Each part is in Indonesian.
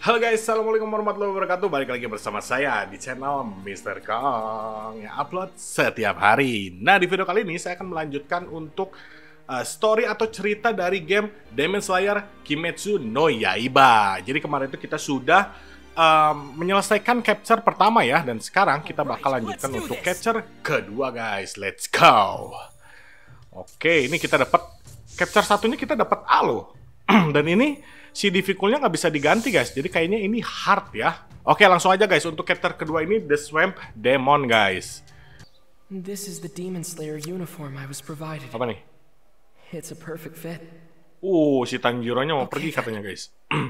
Halo guys, assalamualaikum warahmatullahi wabarakatuh. Balik lagi bersama saya di channel Mr. Kong yang upload setiap hari. Nah, di video kali ini saya akan melanjutkan untuk story atau cerita dari game Demon Slayer Kimetsu no Yaiba. Jadi kemarin itu kita sudah menyelesaikan capture pertama ya, dan sekarang kita bakal lanjutkan untuk capture kedua guys. Let's go. Oke, ini kita dapat capture satunya, kita dapat A loh. Dan ini si difficultnya nggak bisa diganti guys, jadi kayaknya ini hard ya. Oke, langsung aja guys, untuk chapter kedua ini The Swamp Demon guys. This is the Demon Slayer uniform I was provided. Apa nih? It's a perfect fit. Si Tanjiro-nya mau pergi katanya guys.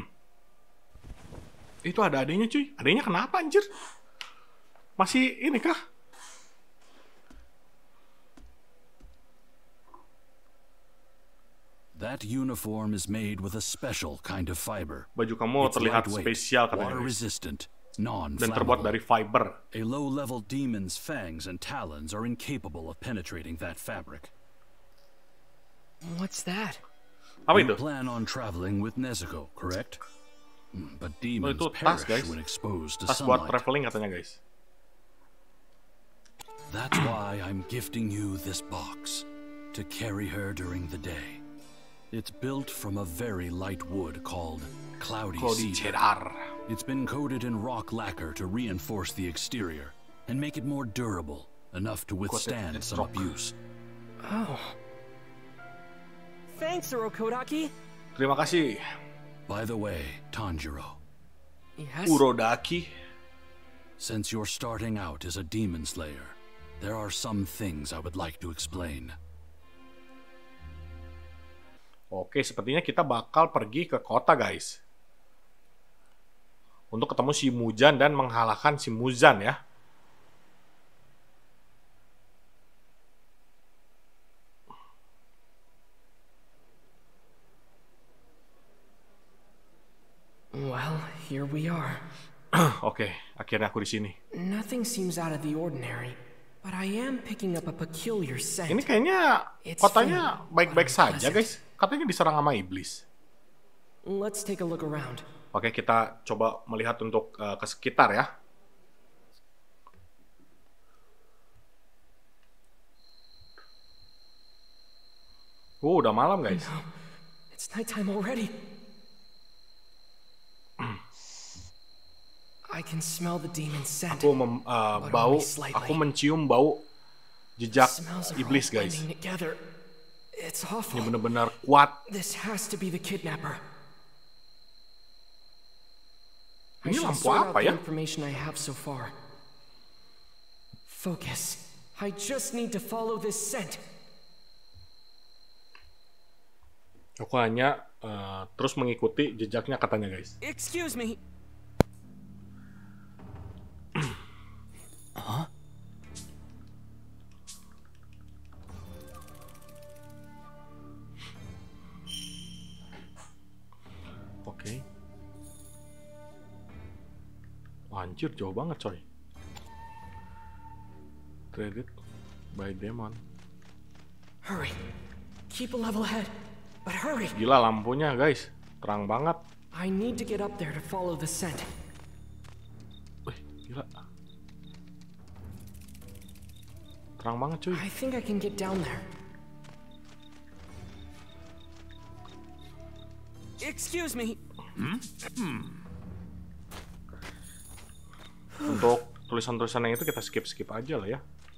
Itu ada adanya cuy. Adanya kenapa anjir? Masih ini kah? That uniform is made with a special kind of fiber. Baju kamu It's terlihat lightweight, spesial katanya water guys. resistant, Dan terbuat dari fiber. A low-level demon's fangs and talons are incapable of penetrating that fabric. What's that? Apa You itu? plan on traveling with Nezuko, correct? But demons itu tas, perish guys. when exposed to Tas buat sunlight. traveling katanya guys. That's why I'm gifting you this box to carry her during the day. It's built from a very light wood called cloudy cedar. Cedar. It's been coated in rock lacquer to reinforce the exterior and make it more durable, enough to withstand some rock. abuse. Oh. Thanks, Urokodaki. Terima kasih. By the way, Tanjiro, Yes. Urodaki. since you're starting out as a demon slayer, there are some things I would like to explain. Oke, sepertinya kita bakal pergi ke kota guys. Untuk ketemu si Muzan dan mengalahkan si Muzan ya. Well, here we are. Oke, akhirnya aku di sini. Nothing seems out of the ordinary, but I am picking up a peculiar scent. Ini kayaknya kotanya baik-baik saja guys. Katanya diserang sama iblis. Let's take a look around. Oke, kita coba melihat untuk ke sekitar ya. Udah malam guys. No, it's nighttime already. I can smell the demon scent. Aku mencium bau jejak Smells are iblis all guys. blending together. It's Ini awful. bener-bener kuat. This has to be the kidnapper. I Ini should lampu sort apa out ya? the information I have so far. Focus. I just need to follow this scent. Aku hanya terus mengikuti jejaknya katanya guys. Excuse me. Oke. Anjir, jauh banget coy. Traded by Demon. Hurry. Keep a level head. But hurry. Gila lampunya guys, terang banget. I need to get up there to follow the scent. Wih, gila. Terang banget cuy. I think I can get down there. Excuse me. Untuk tulisan-tulisan yang itu kita skip aja lah ya.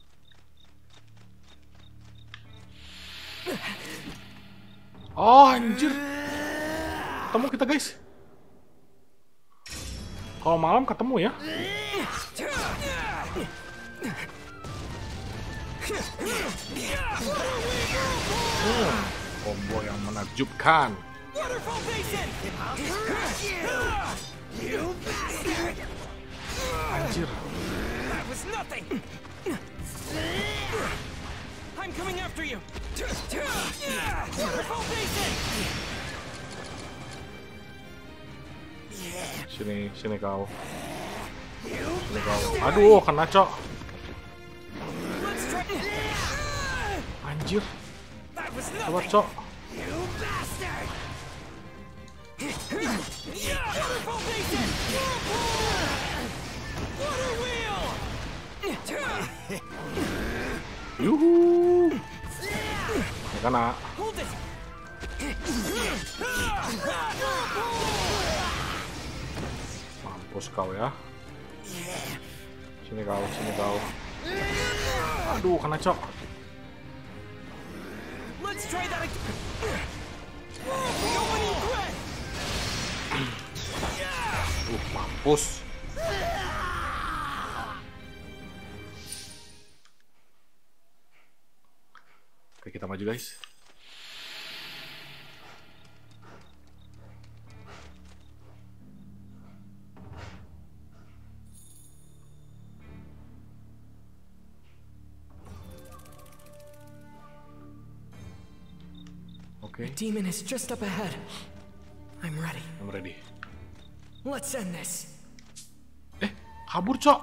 Oh anjir, ketemu kita guys. Kalau malam ketemu ya. Combo yang menakjubkan. Anjir. That was nothing. I'm coming after you. Waterfall Basin. Sini kau. Sini kau. Aduh, kena cok. Let's try. Anjir. That was Coba nothing. cok. You bastard. Yuhu. Ya kena. Mampus kau ya. Sini kau, sini kau. Aduh, kena cok. Mampus. Oke, kita maju guys. The demon is just up ahead. I'm ready. I'm ready. Let's end this. Kabur, cok.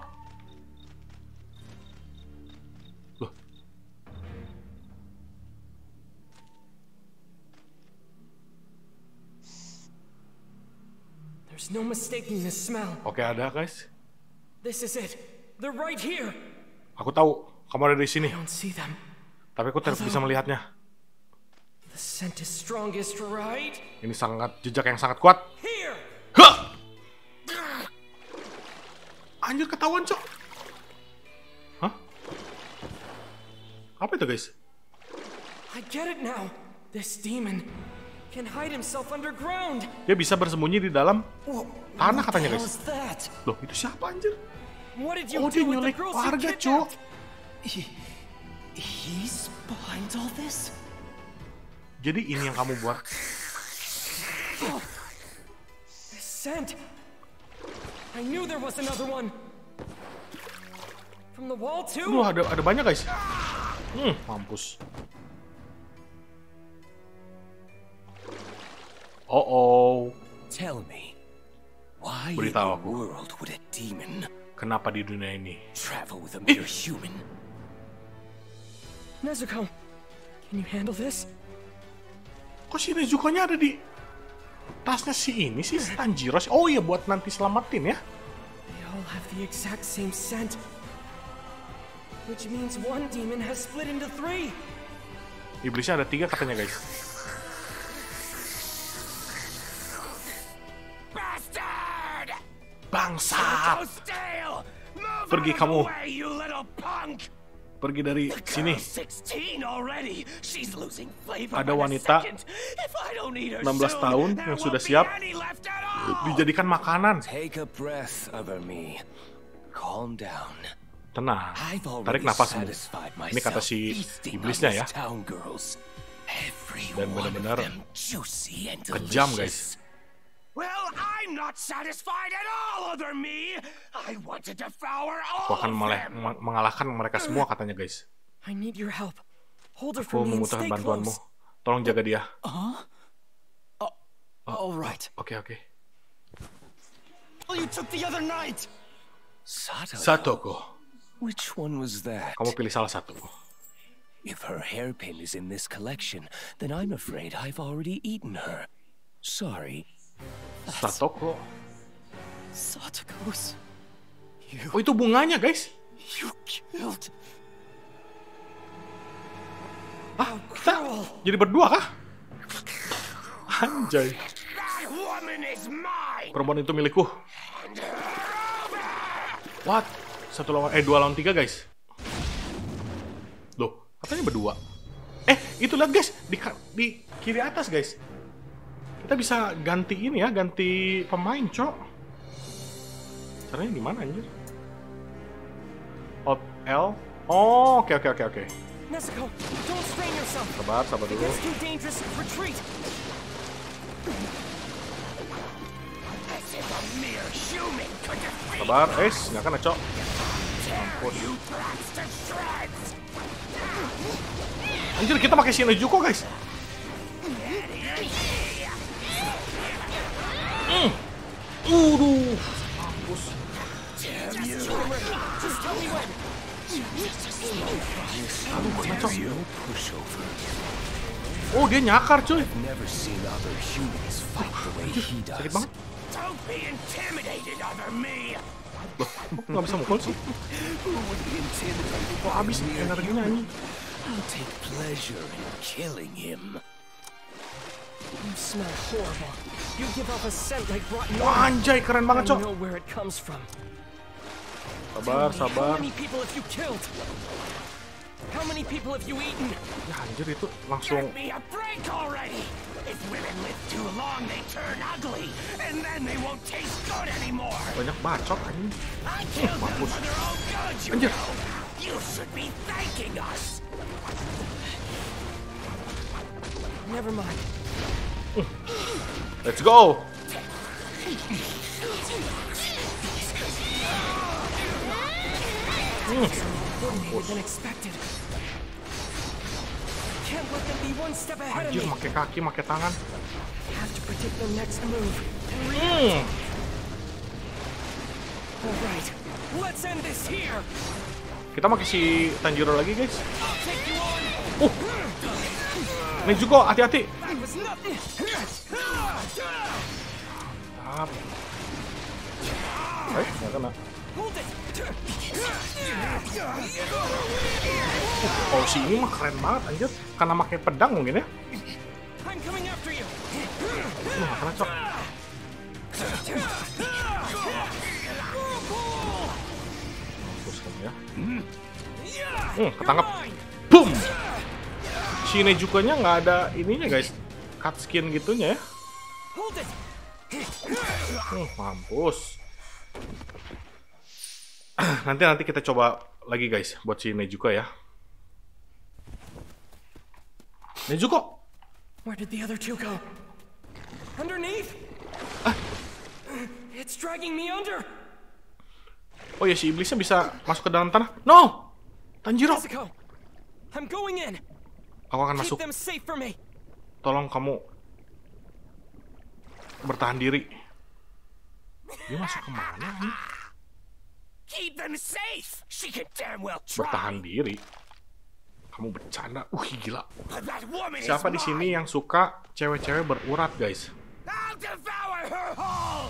Loh. There's no mistaking the smell. Oke, ada, guys. This is it. They're right here. Aku tahu kamu ada di sini. I don't see them. Tapi aku tidak bisa melihatnya. The scent is strongest, right? Ini sangat jejak yang sangat kuat. Here. Hah! Anjir, ketahuan, cok. Hah? Apa itu, guys? I get it now. This demon can hide himself underground. Dia bisa bersembunyi di dalam tanah katanya, What guys. the hell is that? Loh, itu siapa, anjir? What did you Oh, dia do with the nyulik girls you warga, cok. kidnapped? He's behind all this? Jadi ini yang kamu buat. This scent. I knew there was another one. From the wall too. Loh, ada banyak, guys. Mampus. Oh. Tell me, why in Beritahu the aku. world would a demon Kenapa di dunia ini? travel with a mere human? Nezuko, can you handle this? Kok si Nezuko-nya ada di tasnya si ini sih, Tanjiro? Oh iya, buat nanti selamatin ya. They all have the exact same scent. Which means one demon has split into 3. Iblisnya ada 3 katanya, guys. Bastard! Bangsat! Stale! Move Pergi out of kamu. the way, you little punk! Pergi dari sini. Girl's 16 already. She's losing flavor Ada by the wanita second. If I don't eat her 16 soon, tahun there yang won't sudah be siap any left at all. dijadikan makanan. Take a breath, other me. Calm down. Tenang. I've Tarik already nafasmu. satisfied Ini kata myself si feasting on iblisnya ya. those town girls. Every Dan one of benar-benar them juicy and kejam, delicious. guys. Well, I'm not satisfied at all, other me. I want to devour Aku all akan of them. mengalahkan mereka semua katanya, guys. I need your help. Hold her Aku for me and membutuhkan stay bantuanmu. close. Tolong jaga dia. All right. Oke. Oh, you took the other night. Satoko. Which one was that? Kamu pilih salah satu. If her hairpin is in this collection, then I'm afraid I've already eaten her. Sorry. Satoko. Satoko's. Oh, itu bunganya, guys. You killed. Kita jadi berdua kah? Anjay. That woman is mine. Perempuan itu milikku. What? 2 lawan 3, guys. Loh, katanya berdua. Itu lihat, guys, di kiri atas, guys. Kita bisa ganti ini ya, ganti pemain, cok. Caranya di mana, anjir? Alt L. Oh, oke. Nezuko, don't strain yourself. Sabar It dulu. gets too dangerous. Retreat. As if a mere human could defeat Sabar, nggak kena, cok. you brats to shreds. Anjir, kita pakai si Nezuko, guys. Mampus. Just tell me when. Aduh, kena, cok. Pushover. Oh, dia nyakar cuy. I've never seen other humans fight the way he Sakit does. banget. Don't be intimidated over me. Loh, kok nggak bisa mukul sih? Who would be intimidated? Kok habis energinya ini? I'll take pleasure in killing him. You smell horrible. You give off a scent like rotten Wah, oil. anjay, keren I banget, Cok. know where it comes from. Sabar, How sabar. many people have you killed? How many people have you eaten? Ya anjir, itu langsung Give me a break already! If women live too long, they turn ugly, and then they won't taste good anymore. banyak bacot anjing. I killed them mampus. for their own good, you Anjir. know. You should be thanking us. Never mind. Let's go. Coordinated than expected. Can't let them be one step ahead of Anjir, me. pakai kaki, pakai tangan. Have to predict their next move. All right, let's end this here. Kita pakai si Tanjiro lagi, guys. I'll take you on. Nezuko, hati-hati. That was nothing. Tap. Nggak kena. Hold it. Oh, si ini mah keren banget, anjir. Karena pakai pedang mungkin ya. I'm coming after you. Nggak kena, Cok. Terus kamu ya. Ketangkap. Boom. Si Nezuko-nya nggak ada ininya, guys. Cut skin gitunya ya. Hold it. Mampus. Nanti kita coba lagi, guys, buat si Nezuko ya. Nezuko. Where did the other two go? Underneath? It's dragging me under. Oh ya, si iblisnya bisa masuk ke dalam tanah. No! Tanjiro. Nezuko, I'm going in. Aku akan Keep masuk. them safe for me. Tolong kamu bertahan diri. Dia masuk kemana nih? Keep them safe. She can damn well try. Bertahan diri. Kamu bercanda. Gila. But that woman Siapa is di sini mine. yang suka cewek-cewek berurat, guys? I'll devour her whole.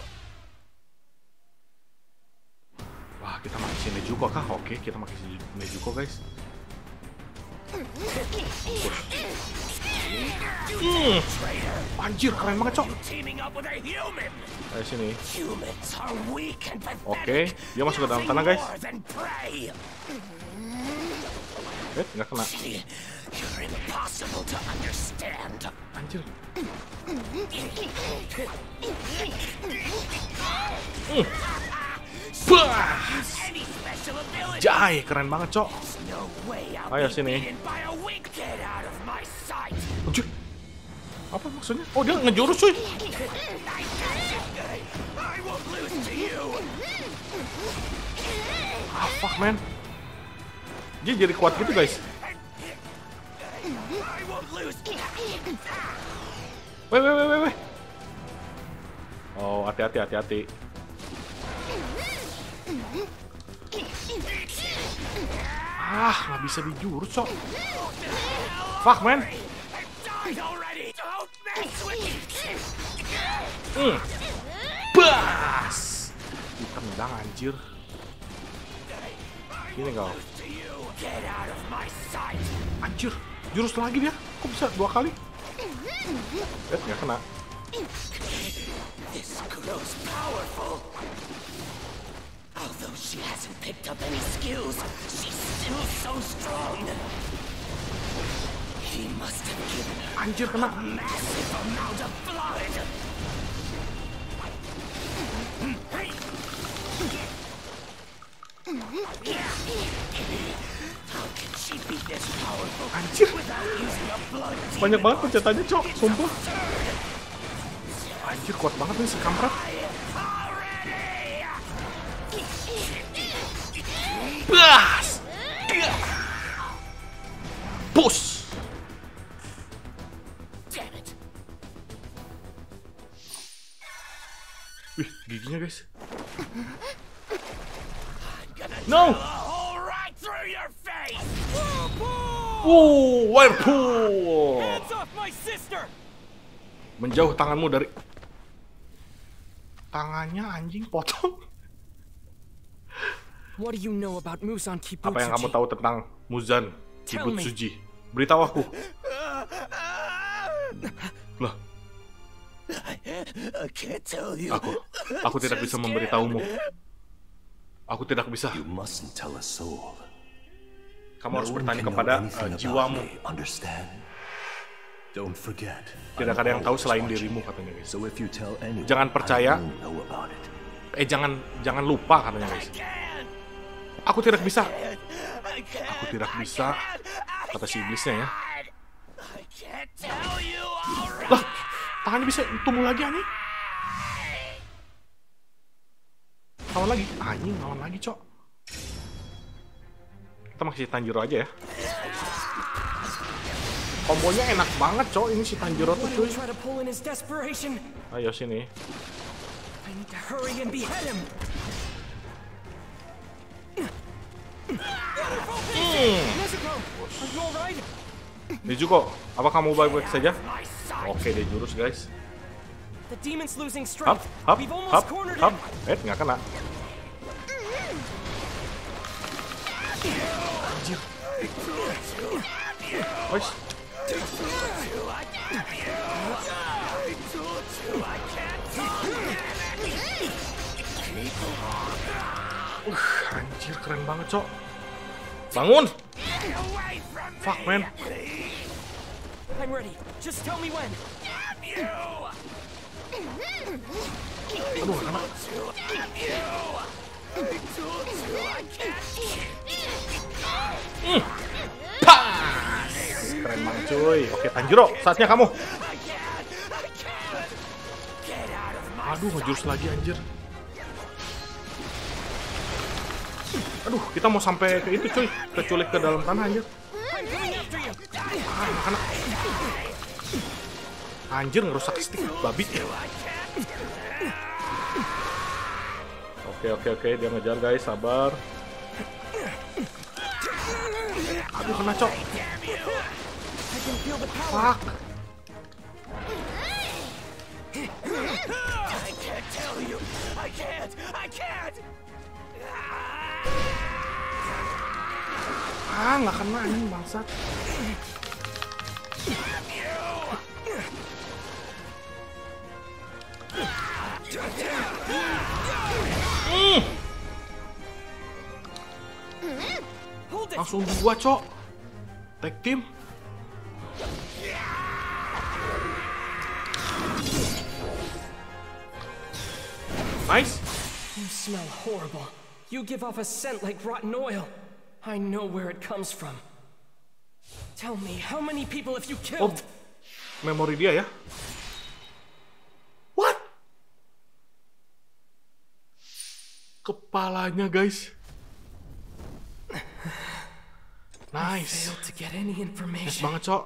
Wah, kita pakai si Nezuko kah? Oke, kita pakai si Nezuko, guys. Anjir, keren banget, Cok. Teaming up with a human. Ayo sini. Humans are weak and pathetic. Oke, dia masuk ke dalam Nothing tanah, guys. more than prey. Nggak kena. You're impossible to understand. Anjir. Any special ability. Jai, keren banget, Cok. No way I'll Ayo be sini. beaten by a weak. Get out of my sight. Anjir. Apa maksudnya? Oh, dia ngejurus, cuy. I won't lose to you. Ah, fuck, man. Dia jadi kuat gitu, guys. I won't lose. Weh. Oh, hati-hati. Nggak bisa dijurus, Cok. Fuck, man. Died already. Don't mess with me. Bas. Ditendang, anjir. Gini kau. To you. Get out of my sight. Anjir, jurus lagi dia. Kok bisa 2 kali? Nggak kena. This girl's powerful. Although she hasn't picked up any skills, she's still so strong. He must have given her Anjir, kena. a massive amount of blood. How can she be this powerful Anjir. without using a blood demon? Banyak banget pencetannya, Cok. Sumpah. Anjir, kuat banget nih si kampret. Bas. Push. Damn it. Wih, giginya, guys. Gonna No. drill a hole right through your face. Whirlpool. Hands off my my sister! Menjauh tanganmu dari... Tangannya anjing potong. What do you know about Muzan Kibutsuji? Apa yang kamu tahu tentang Muzan Kibutsuji? Beritahu aku. Lah. Aku tidak bisa memberitahumu. Aku tidak bisa. You mustn't tell a soul. Kamu harus bertanya kepada jiwamu. Don't forget. Tidak ada yang tahu selain dirimu, katanya guys. So if you tell anyone, Jangan percaya. I won't know about it. Jangan lupa, katanya guys. Aku tidak bisa. Aku tidak bisa. Kata si iblisnya ya. Lah, tangannya bisa tumbuh lagi anjing. Lawan lagi. Anjing, lawan lagi, Cok. Kita masih Tanjiro aja ya. Kombonya enak banget, Cok. Ini si Tanjiro tuh, cuy. Ayo sini. I need to hurry and behead him. Nezuko, are you alright? Nezuko, apa kamu baik-baik saja? Oke, dia jurus, guys. The demon's losing Hap, strength. hap, We've hap, almost cornered hap. him. Nggak kena. Anjir. Wais. Anjir, keren banget, Cok. Bangun! Fuck, man. I'm ready. Just tell me when. Aduh, kena. Pas! Keren banget, cuy. Oke, Tanjiro, saatnya kamu. Aduh, ngejurus lagi, anjir. Aduh, kita mau sampai ke itu, cuy. Kita culik ke dalam tanah, anjir. Ah, kena. Anjir, ngerusak stick babi. Oke, dia ngejar, guys. Sabar. Aduh, kena, Cok. Fuck. Ah, nggak kena ini bangsat. Langsung dua, Cok. Tag team. Nice. You smell horrible. You give off a scent like rotten oil. I know where it comes from. Tell me, how many people have you killed? Memori dia ya. What? Kepalanya, guys. Nice. Failed to get any Nice information. banget, Cok.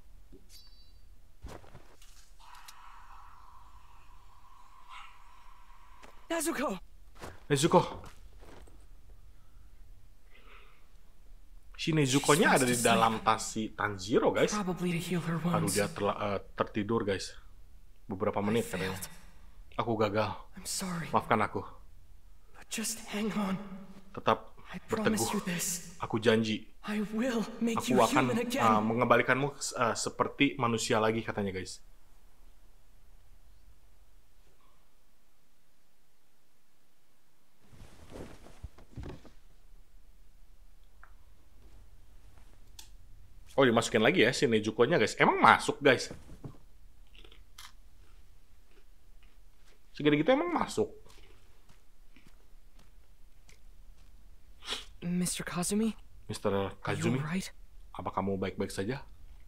Nezuko. Si Nezuko-nya ada di dalam tas si Tanjiro, guys. Probably to heal her Aduh, wounds. dia tertidur, guys. Beberapa menit katanya. Aku gagal. I'm sorry, Maafkan aku. but just hang on. Tetap I promise you berteguh. this. Aku janji. I will make Aku you akan human again. mengembalikanmu seperti manusia lagi, katanya, guys. Oh, dimasukin lagi ya si Nezuko-nya, guys. Emang masuk, guys? Segede gitu emang masuk. Mr. Kazumi, Mr. are you Kazumi, alright? apa kamu baik-baik saja?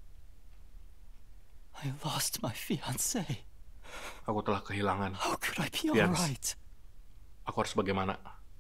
I lost my fiancée. Aku telah kehilangan. How could I be Fiance. alright? Aku harus bagaimana?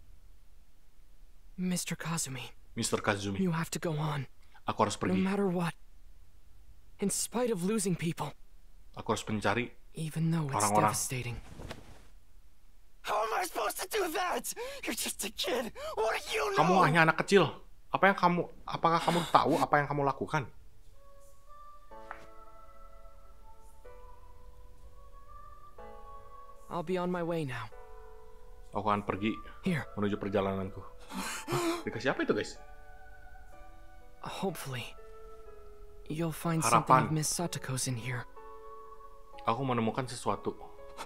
Mr. Kazumi, Mr. Kazumi, you have to go on, aku harus no pergi. matter what. In spite of losing people, Aku harus mencari. even though it's Orang-orang. devastating. How am I supposed to do that? You're just a kid. What do you know? Kamu hanya anak kecil. Apakah kamu tahu apa yang kamu lakukan? I'll be on my way now. Aku akan pergi Here. menuju perjalananku. Hah? Dikasih apa itu, guys? Hopefully, you'll find something Harapan. of Miss Satoko's in here. Aku menemukan sesuatu.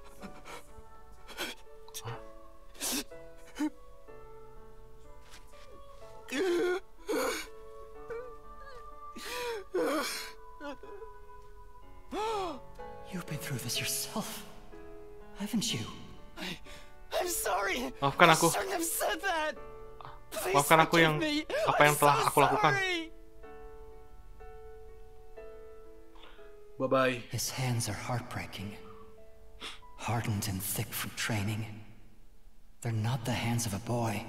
You've been through this yourself, haven't you? I'm sorry. Maafkan aku. I shouldn't have said that. Please Maafkan aku yang forgive me. apa yang I'm telah so aku lakukan. sorry. Bye-bye. His hands are heartbreaking, hardened and thick from training. They're not the hands of a boy.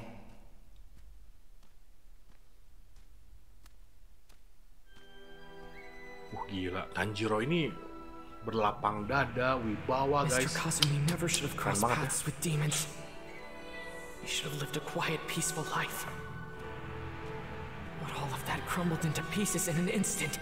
Gila, Tanjiro ini berlapang dada, wibawa, Mr. guys. Kazumi never should have crossed banget ya. paths with demons. He should have lived a quiet, peaceful life. But all of that crumbled into pieces in an instant.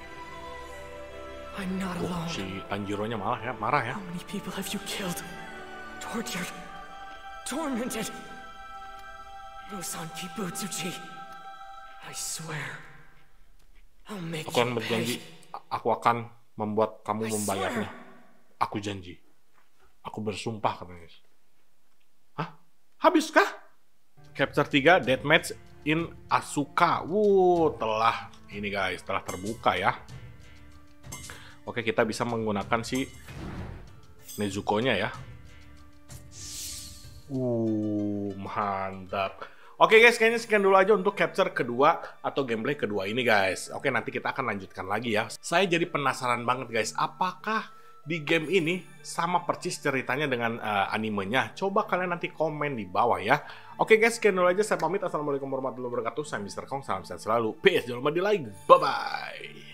I'm not alone. Si Tanjiro-nya marah ya. How many people have you killed? Tortured? Tormented? Rusan Kibutsuchi. I swear. I'll make Aku akan you berjanji, pay. aku akan membuat kamu I membayarnya. swear. Aku janji. Aku bersumpah, katanya, guys. Hah? Habiskah? Chapter 3, Deathmatch in Asuka. Telah ini, guys, telah terbuka ya. Oke, kita bisa menggunakan si Nezuko-nya ya. Mantap. Oke guys, kayaknya sekian dulu aja untuk capture kedua atau gameplay kedua ini, guys. Oke, nanti kita akan lanjutkan lagi ya. Saya jadi penasaran banget, guys. Apakah di game ini sama persis ceritanya dengan animenya? Coba kalian nanti komen di bawah ya. Oke guys, sekian dulu aja. Saya pamit. Assalamualaikum warahmatullahi wabarakatuh. Saya Mr. Kong. Salam sehat selalu. Peace. Jangan lupa di like. Bye-bye.